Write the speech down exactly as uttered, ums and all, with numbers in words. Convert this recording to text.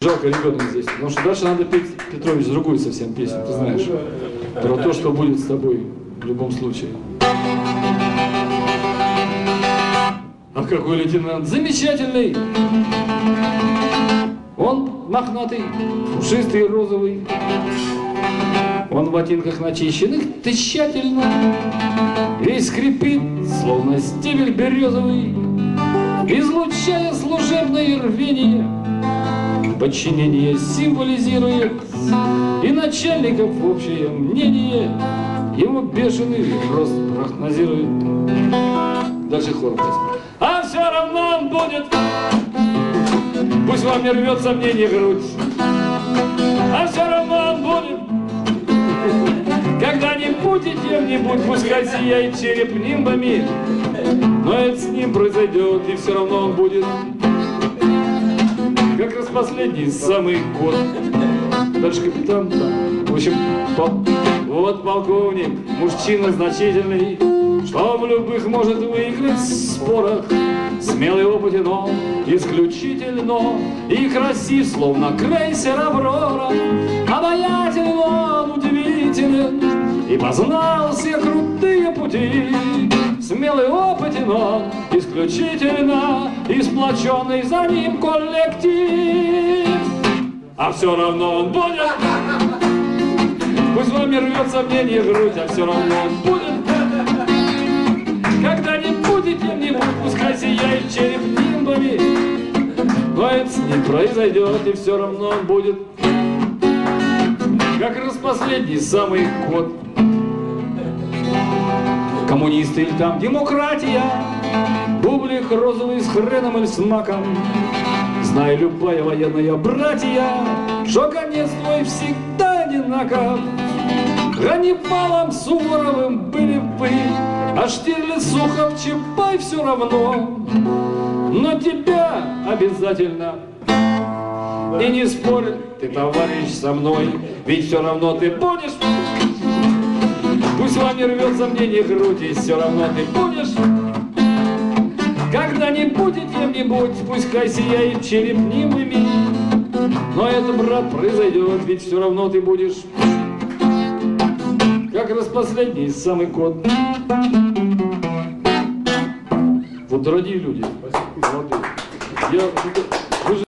Жалко ребенка здесь, потому что дальше надо петь, Петрович, другую совсем песню, ты знаешь, про то, что будет с тобой в любом случае. Ах, какой лейтенант замечательный! Он мохнатый, пушистый, розовый. Он в ботинках начищенных тщательно, весь скрипит, словно стебель березовый, излучая служебное рвение. Подчинение символизирует и начальников общее мнение. Его бешеный рост прогнозирует. Дальше хор. А все равно он будет, пусть вам не рвет сомнение грудь. А все равно он будет, когда-нибудь и кем-нибудь, пускай сияет череп нимбами, но это с ним произойдет, и все равно он будет как раз последний, самый год. Дальше капитан, там, в общем, пол... вот полковник, мужчина значительный, что в любых может выиграть спорах. Смелый, опытен он, исключительно, и красив, словно крейсер Аврора. Обаятелен он, удивителен, и познал все крутые пути. Смелый, опытен он, исключительно, и сплоченный за ним коллектив. А все равно он будет, пусть вами рвет сомнение грудь, а все равно он будет, когда-нибудь и кем-нибудь, пускай сияет череп нимбами, но это с ним произойдет, и все равно он будет как раз последний, самый ход. Коммунисты или там демократия, бублик розовый с хреном или с маком. Знай, любая военная братья, что конец твой всегда одинаков. Ганнибалом Суворовым были вы, а Штирлиц, Сухов, Чапай все равно. Но тебя обязательно, и не спорь ты, товарищ, со мной, ведь все равно ты будешь. Пусть вам не рвет сомнение грудь, и все равно ты будешь когда-нибудь и кем-нибудь, пускай сияет череп нимбами, но это, брат, произойдет, ведь все равно ты будешь как раз последний, самый кот. Вот дорогие люди, молодые, я